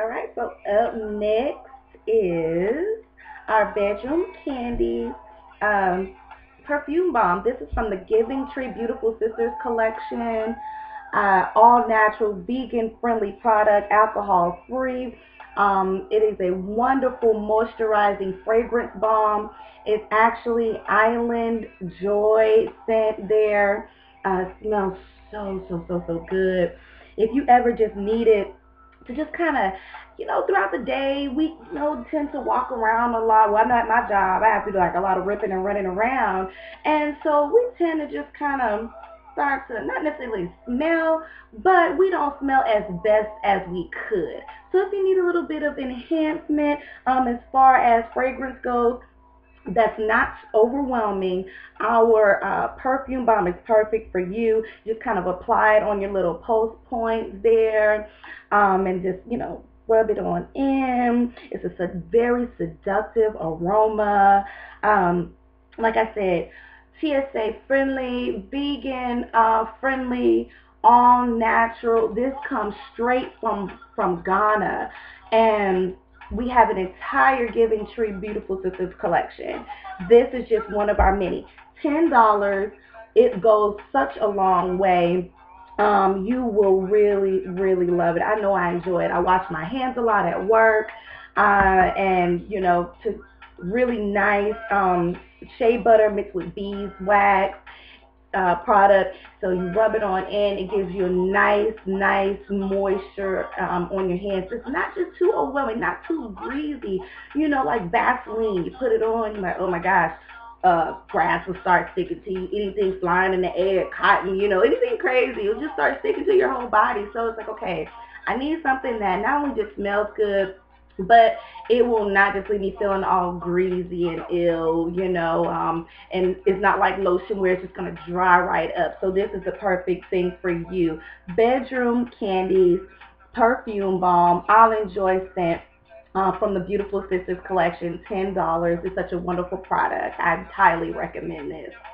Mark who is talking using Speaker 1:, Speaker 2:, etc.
Speaker 1: All right, so up next is our bedroom candy um, perfume bomb. This is from the Giving Tree Beautiful Sisters collection. All natural, vegan friendly product, alcohol free. It is a wonderful moisturizing fragrance bomb. It's actually Island Joy scent there. Smells so good. If you ever just needed to just kind of, throughout the day, we, tend to walk around a lot. Well, I'm not at my job. I have to do like a lot of ripping and running around. And so we tend to just kind of start to not necessarily smell, but we don't smell as best as we could. So if you need a little bit of enhancement as far as fragrance goes, that's not overwhelming. Our perfume bomb is perfect for you. Just kind of apply it on your little post points there, and just rub it on in. It's a very seductive aroma. Like I said, TSA friendly, vegan friendly, all natural. This comes straight from Ghana, and we have an entire Giving Tree Beautiful Sisters collection. This is just one of our many. $10. It goes such a long way. You will really love it. I know I enjoy it. I wash my hands a lot at work, and to really nice shea butter mixed with beeswax product. So you rub it on in. It gives you a nice moisture on your hands. It's not just too overwhelming, not too greasy. Like Vaseline. You put it on, you're like, oh my gosh, grass will start sticking to you. Anything flying in the air, cotton, anything crazy, it'll just start sticking to your whole body. So it's like, okay, I need something that not only just smells good, but it will not just leave me feeling all greasy and ill, and it's not like lotion where it's just going to dry right up. So this is the perfect thing for you. Bedroom candies, perfume balm, I'll enjoy scent. From the Beautiful Sisters collection, $10. It's such a wonderful product. I highly recommend this.